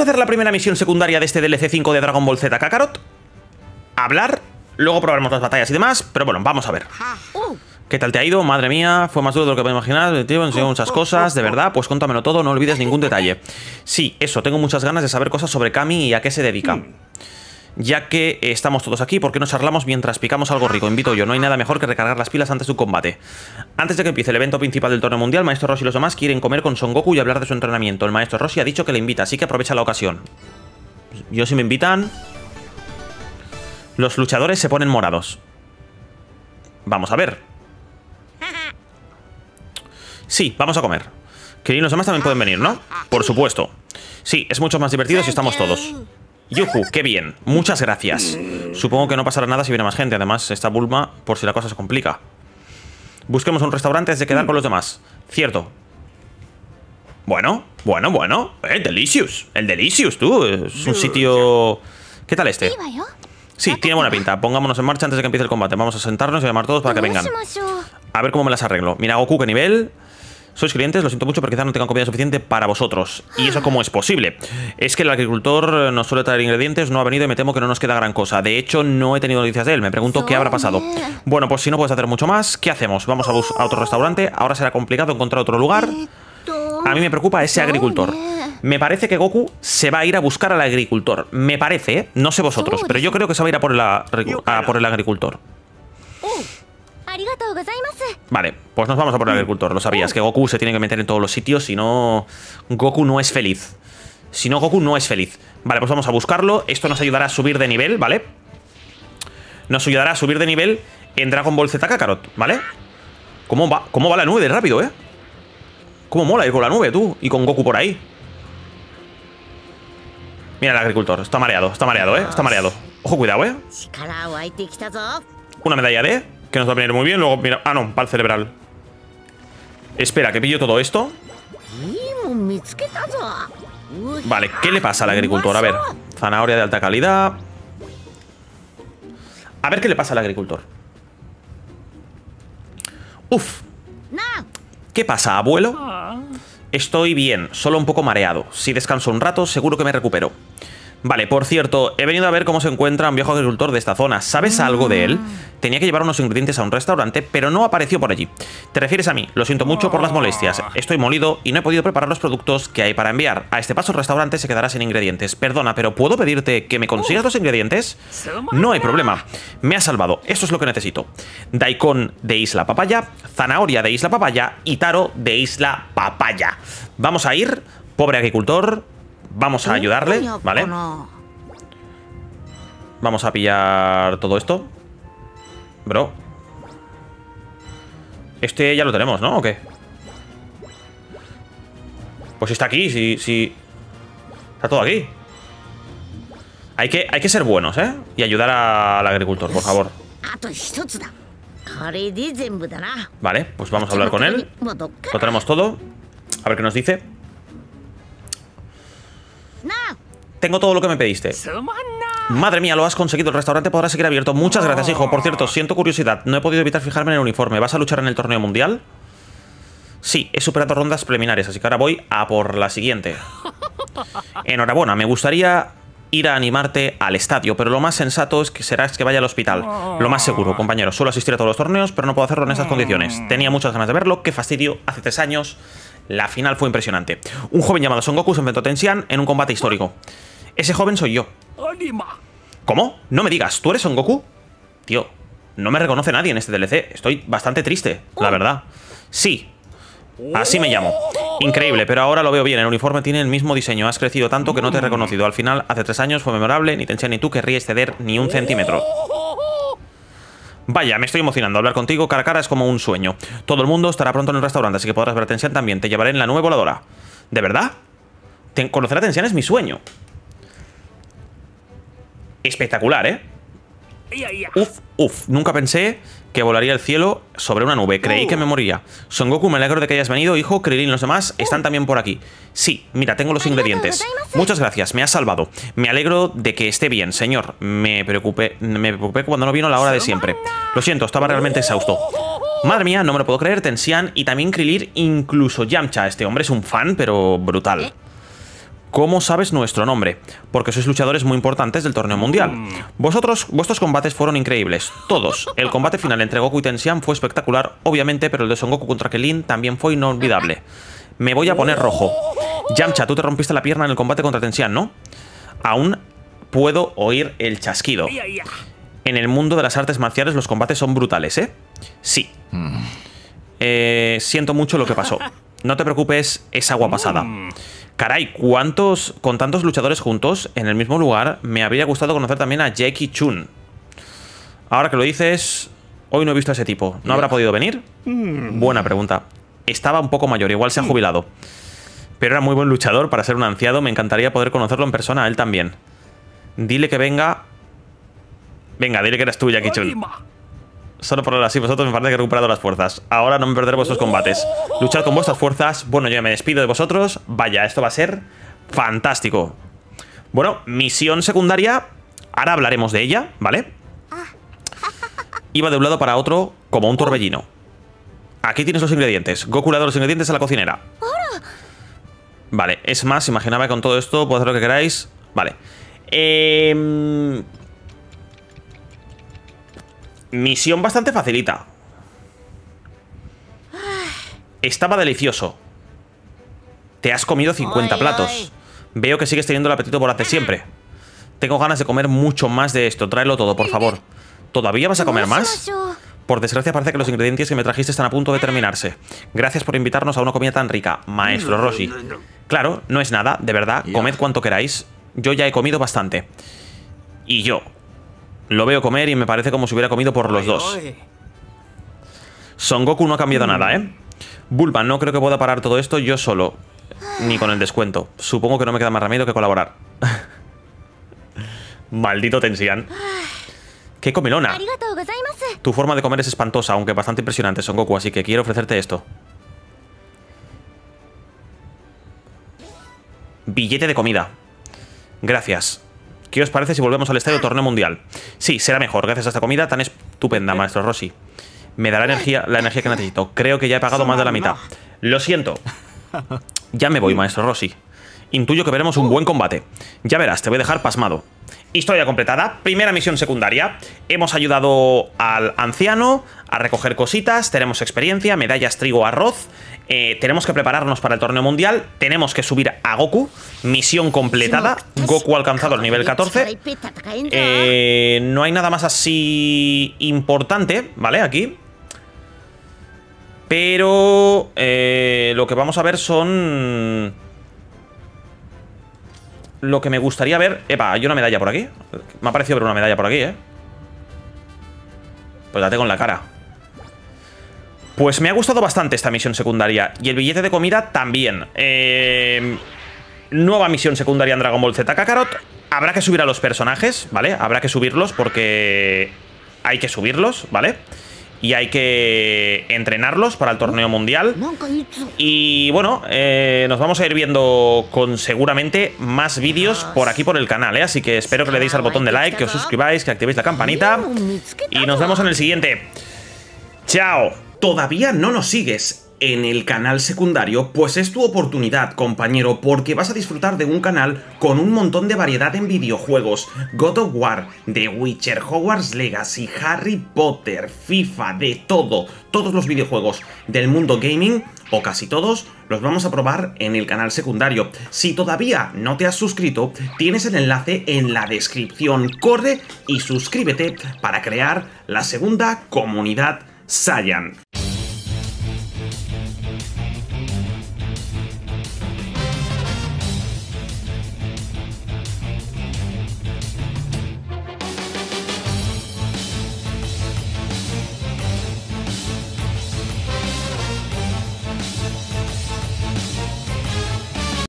a hacer la primera misión secundaria de este DLC 5 de Dragon Ball Z Kakarot. Hablar, luego probaremos las batallas y demás, pero bueno, vamos a ver. ¿Qué tal te ha ido? Madre mía, fue más duro de lo que me imaginar, tío, enseñó muchas cosas, de verdad, pues cuéntamelo todo, no olvides ningún detalle. Sí, eso, tengo muchas ganas de saber cosas sobre Kami y a qué se dedica. Ya que estamos todos aquí, ¿por qué no charlamos mientras picamos algo rico? Invito yo, no hay nada mejor que recargar las pilas antes de un combate. Antes de que empiece el evento principal del torneo mundial, Maestro Roshi y los demás quieren comer con Son Goku y hablar de su entrenamiento. El Maestro Roshi ha dicho que le invita, así que aprovecha la ocasión. Yo, si me invitan... Los luchadores se ponen morados. Vamos a ver. Sí, vamos a comer. Krillin y los demás también pueden venir, ¿no? Por supuesto. Sí, es mucho más divertido si estamos todos. Yuhu, qué bien. Muchas gracias. Supongo que no pasará nada si viene más gente. Además, está Bulma por si la cosa se complica. Busquemos un restaurante antes de quedar con los demás. Cierto. Bueno. Delicious. El Delicious, tú. Es un sitio... ¿Qué tal este? Sí, tiene buena pinta. Pongámonos en marcha antes de que empiece el combate. Vamos a sentarnos y a llamar todos para que vengan. A ver cómo me las arreglo. Mira, Goku, ¿qué nivel? Sois clientes, lo siento mucho, pero quizás no tengan comida suficiente para vosotros. ¿Y eso cómo es posible? Es que el agricultor nos suele traer ingredientes, no ha venido y me temo que no nos queda gran cosa. De hecho, no he tenido noticias de él. Me pregunto qué habrá pasado. Bueno, pues si no puedes hacer mucho más, ¿qué hacemos? Vamos a otro restaurante. Ahora será complicado encontrar otro lugar. A mí me preocupa ese agricultor. Me parece que Goku se va a ir a buscar al agricultor. Me parece, ¿eh? No sé vosotros, pero yo creo que se va a ir a por el agricultor. Vale, pues nos vamos a por el agricultor. Lo sabías, que Goku se tiene que meter en todos los sitios. Si no, Goku no es feliz. Si no, Goku no es feliz. Vale, pues vamos a buscarlo. Esto nos ayudará a subir de nivel, ¿vale? Nos ayudará a subir de nivel en Dragon Ball Z Kakarot, ¿vale? ¿Cómo va la nube de rápido, eh? ¿Cómo mola ir con la nube, tú? Y con Goku por ahí. Mira el agricultor, está mareado, ¿eh? Está mareado. Ojo, cuidado, ¿eh? Una medalla de... que nos va a venir muy bien. Luego, mira... Ah, no, pal cerebral. Espera, que pillo todo esto. Vale, ¿qué le pasa al agricultor? A ver, zanahoria de alta calidad. A ver qué le pasa al agricultor. Uf. ¿Qué pasa, abuelo? Estoy bien, solo un poco mareado. Si descanso un rato, seguro que me recupero. Vale, por cierto, he venido a ver cómo se encuentra un viejo agricultor de esta zona. ¿Sabes algo de él? Tenía que llevar unos ingredientes a un restaurante, pero no apareció por allí. ¿Te refieres a mí? Lo siento mucho por las molestias. Estoy molido y no he podido preparar los productos que hay para enviar. A este paso el restaurante se quedará sin ingredientes. Perdona, pero ¿puedo pedirte que me consigas los ingredientes? No hay problema. Me has salvado. Eso es lo que necesito. Daikon de Isla Papaya, zanahoria de Isla Papaya y taro de Isla Papaya. Vamos a ir, pobre agricultor... Vamos a ayudarle, ¿vale? Vamos a pillar todo esto. Bro. Este ya lo tenemos, ¿no? ¿O qué? Pues está aquí, sí. Está todo aquí. Hay que ser buenos, ¿eh? Y ayudar al agricultor, por favor. Vale, pues vamos a hablar con él. Lo tenemos todo. A ver qué nos dice. Tengo todo lo que me pediste. Madre mía, lo has conseguido. El restaurante podrá seguir abierto. Muchas gracias, hijo. Por cierto, siento curiosidad. No he podido evitar fijarme en el uniforme. ¿Vas a luchar en el torneo mundial? Sí, he superado rondas preliminares, así que ahora voy a por la siguiente. Enhorabuena, me gustaría ir a animarte al estadio, pero lo más sensato es que vaya al hospital. Lo más seguro, compañero. Suelo asistir a todos los torneos, pero no puedo hacerlo en esas condiciones. Tenía muchas ganas de verlo. Qué fastidio. Hace 3 años... La final fue impresionante. Un joven llamado Son Goku se enfrentó a Tensian en un combate histórico. Ese joven soy yo. ¿Cómo? No me digas, ¿tú eres Son Goku? Tío, no me reconoce nadie en este DLC. Estoy bastante triste, la verdad. Sí, así me llamo. Increíble, pero ahora lo veo bien. El uniforme tiene el mismo diseño. Has crecido tanto que no te he reconocido. Al final, hace 3 años fue memorable. Ni Tensian ni tú querríais ceder ni un centímetro. Vaya, me estoy emocionando. Hablar contigo cara a cara es como un sueño. Todo el mundo estará pronto en el restaurante, así que podrás ver a Tensian también. Te llevaré en la nube voladora. ¿De verdad? Conocer a Tensian es mi sueño. Espectacular, ¿eh? Uf. Nunca pensé que volaría el cielo sobre una nube. Creí que me moriría. Son Goku, me alegro de que hayas venido. Hijo, Krillin y los demás están también por aquí. Sí, mira, tengo los ingredientes. Muchas gracias, me has salvado. Me alegro de que esté bien, señor. Me preocupé cuando no vino la hora de siempre. Lo siento, estaba realmente exhausto. Madre mía, no me lo puedo creer. Tensian y también Krillin, incluso Yamcha. Este hombre es un fan, pero brutal. ¿Cómo sabes nuestro nombre? Porque sois luchadores muy importantes del torneo mundial. Vuestros combates fueron increíbles. Todos. El combate final entre Goku y Tensian fue espectacular, obviamente, pero el de Son Goku contra Krillin también fue inolvidable. Me voy a poner rojo. Yamcha, tú te rompiste la pierna en el combate contra Tensian, ¿no? Aún puedo oír el chasquido. En el mundo de las artes marciales los combates son brutales, ¿eh? Sí. Siento mucho lo que pasó. No te preocupes, es agua pasada. Caray, con tantos luchadores juntos en el mismo lugar, me habría gustado conocer también a Jackie Chun. Ahora que lo dices, hoy no he visto a ese tipo. ¿No habrá podido venir? Buena pregunta. Estaba un poco mayor, igual se ha jubilado. Pero era muy buen luchador para ser un anciano. Me encantaría poder conocerlo en persona, a él también. Dile que venga. Venga, dile que eres tú, Jackie Chun. Solo por ahora sí, vosotros me parece que he recuperado las fuerzas. Ahora no me perderé vuestros combates. Luchad con vuestras fuerzas. Bueno, yo ya me despido de vosotros. Vaya, esto va a ser fantástico. Bueno, misión secundaria. Ahora hablaremos de ella, ¿vale? Iba de un lado para otro como un torbellino. Aquí tienes los ingredientes. Goku le ha dado los ingredientes a la cocinera. Vale, es más, imaginaba que con todo esto puedo hacer lo que queráis. Vale. Misión bastante facilita. Estaba delicioso. Te has comido 50 platos. Veo que sigues teniendo el apetito por hacer siempre. Tengo ganas de comer mucho más de esto. Tráelo todo, por favor. ¿Todavía vas a comer más? Por desgracia parece que los ingredientes que me trajiste están a punto de terminarse. Gracias por invitarnos a una comida tan rica, Maestro Roshi. Claro, no es nada, de verdad. Comed cuanto queráis. Yo ya he comido bastante. Y yo lo veo comer y me parece como si hubiera comido por los dos. Son Goku no ha cambiado nada, ¿eh? Bulma, no creo que pueda parar todo esto yo solo. Ni con el descuento. Supongo que no me queda más remedio que colaborar. Maldito Tensian. ¡Qué comelona! Tu forma de comer es espantosa, aunque bastante impresionante, Son Goku, así que quiero ofrecerte esto. Billete de comida. Gracias. ¿Qué os parece si volvemos al estadio Torneo Mundial? Sí, será mejor, gracias a esta comida tan estupenda, Maestro Roshi. Me dará la energía que necesito. Creo que ya he pagado más de la mitad. Lo siento. Ya me voy, Maestro Roshi. Intuyo que veremos un buen combate. Ya verás, te voy a dejar pasmado. Historia completada. Primera misión secundaria. Hemos ayudado al anciano a recoger cositas. Tenemos experiencia, medallas, trigo, arroz. Tenemos que prepararnos para el torneo mundial. Tenemos que subir a Goku. Misión completada. Goku ha alcanzado el nivel 14. No hay nada más así importante, ¿vale? Aquí. Pero lo que vamos a ver son... Lo que me gustaría ver... Epa, hay una medalla por aquí. Me ha parecido ver una medalla por aquí, ¿eh? Pues la tengo en la cara. Pues me ha gustado bastante esta misión secundaria. Y el billete de comida también. Nueva misión secundaria en Dragon Ball Z Kakarot. Habrá que subir a los personajes, ¿vale? Habrá que subirlos porque hay que subirlos, ¿vale? Y hay que entrenarlos para el torneo mundial. Y bueno, nos vamos a ir viendo con seguramente más vídeos por aquí por el canal, ¿eh? Así que espero que le deis al botón de like, que os suscribáis, que activéis la campanita. Y nos vemos en el siguiente. ¡Chao! ¿Todavía no nos sigues en el canal secundario? Pues es tu oportunidad, compañero, porque vas a disfrutar de un canal con un montón de variedad en videojuegos. God of War, The Witcher, Hogwarts Legacy, Harry Potter, FIFA, de todo. Todos los videojuegos del mundo gaming, o casi todos, los vamos a probar en el canal secundario. Si todavía no te has suscrito, tienes el enlace en la descripción. Corre y suscríbete para crear la segunda comunidad Saiyan.